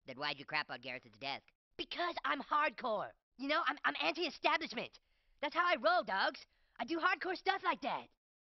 Then why'd you crap on Gareth at the desk? Because I'm hardcore. You know, I'm anti-establishment. That's how I roll, dogs. I do hardcore stuff like that.